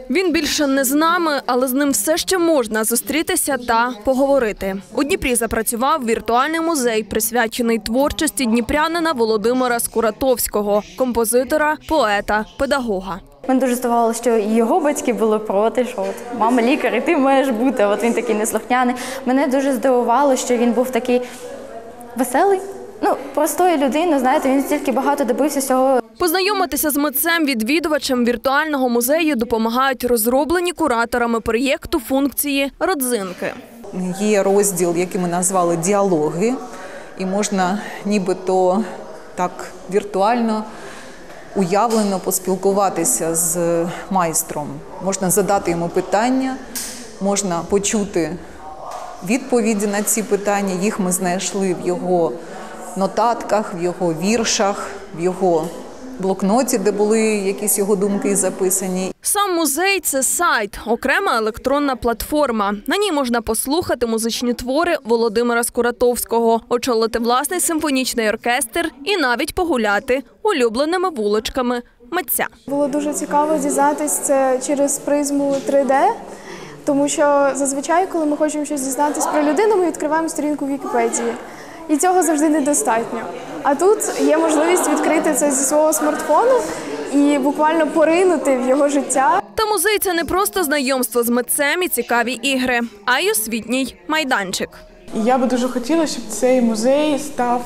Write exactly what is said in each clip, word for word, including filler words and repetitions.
Він більше не з нами, але з ним все ще можна зустрітися та поговорити. У Дніпрі запрацював віртуальний музей, присвячений творчості дніпрянина Володимира Скуратовського, композитора, поета, педагога. Мене дуже здивувало, що і його батьки були проти, що от мама лікар, і ти маєш бути, от він такий неслухняний. Мене дуже здивувало, що він був такий веселий, ну, простої людини, знаєте, він стільки багато добився всього. Познайомитися з митцем-відвідувачем віртуального музею допомагають розроблені кураторами проєкту функції «Родзинки». Є розділ, який ми назвали «Діалоги», і можна нібито так віртуально, уявлено поспілкуватися з майстром. Можна задати йому питання, можна почути відповіді на ці питання. Їх ми знайшли в його нотатках, в його віршах, в його блокноті, де були якісь його думки записані. Сам музей – це сайт, окрема електронна платформа. На ній можна послухати музичні твори Володимира Скуратовського, очолити власний симфонічний оркестр і навіть погуляти улюбленими вуличками митця. Було дуже цікаво дізнатися це через призму три де, тому що зазвичай, коли ми хочемо щось дізнатися про людину, ми відкриваємо сторінку в Вікіпедії. І цього завжди недостатньо. А тут є можливість відкрити це зі свого смартфону і буквально поринути в його життя. Та музей – це не просто знайомство з митцем і цікаві ігри, а й освітній майданчик. Я би дуже хотіла, щоб цей музей став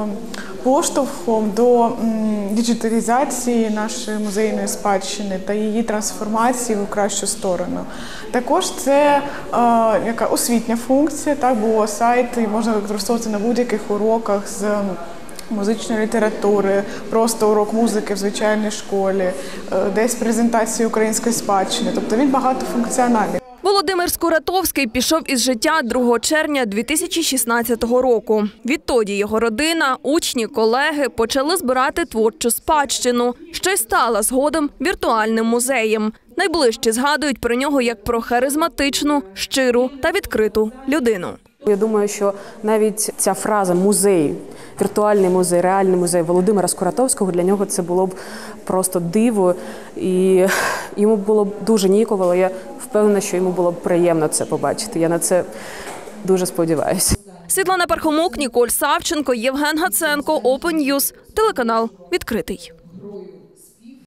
поштовхом до діджиталізації нашої музейної спадщини та її трансформації в кращу сторону. Також це яка освітня функція, так, бо сайт можна використовувати на будь-яких уроках з музичної літератури, просто урок музики в звичайній школі, десь презентації української спадщини, тобто він багатофункціональний. Володимир Скуратовський пішов із життя другого червня дві тисячі шістнадцятого року. Відтоді його родина, учні, колеги почали збирати творчу спадщину, що й стала згодом віртуальним музеєм. Найближчі згадують про нього як про харизматичну, щиру та відкриту людину. Я думаю, що навіть ця фраза «музей», віртуальний музей, реальний музей Володимира Скуратовського, для нього це було б просто диво, і йому було б дуже ніяково, але я впевнена, що йому було б приємно це побачити. Я на це дуже сподіваюся. Світлана Пархомук, Ніколь Савченко, Євген Гаценко, Open News, телеканал «Відкритий».